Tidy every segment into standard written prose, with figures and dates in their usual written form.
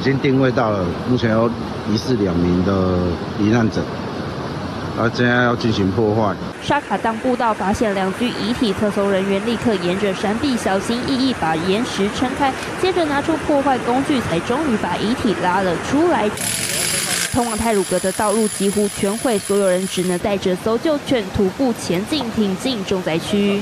已经定位到了，目前有疑似2名的罹难者，现在要进行破坏。 沙卡当步道发现2具遗体，特搜人员立刻沿着山壁小心翼翼把岩石撑开，接着拿出破坏工具，才终于把遗体拉了出来。通往太鲁阁的道路几乎全毁，所有人只能带着搜救犬徒步前进，挺进重灾区。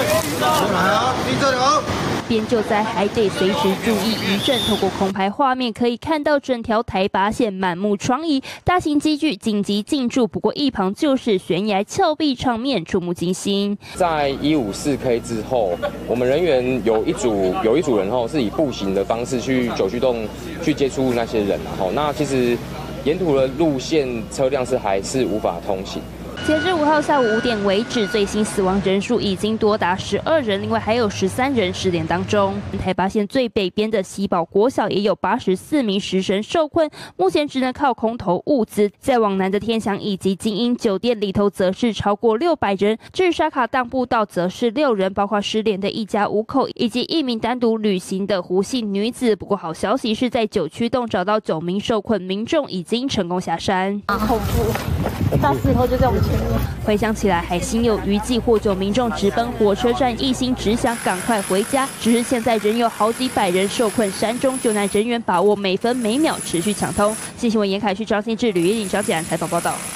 边救灾还得随时注意余震。透过空拍画面可以看到整条台八线满目疮痍，大型机具紧急进驻，不过一旁就是悬崖峭壁，场面触目惊心。 在154K 之后，我们人员有一组人是以步行的方式去九曲洞去接触那些人，那其实沿途的路线车辆还是无法通行。 截至5号下午5点为止，最新死亡人数已经多达12人，另外还有13人失联当中。台八线最北边的西堡国小也有84名师生受困，目前只能靠空投物资。再往南的天祥以及精英酒店里头，则是超过600人。至于沙卡当步道，则是6人，包括失联的一家5口以及1名单独旅行的胡姓女子。不过好消息是在九曲洞找到9名受困民众，已经成功下山。 恐怖，到时候就在我们前面。 回想起来还心有余悸，获救民众直奔火车站，一心只想赶快回家。只是现在仍有好几百人受困山中，救难人员把握每分每秒持续抢通。新闻严凯旭、张信志、吕一玲、张简然采访报道。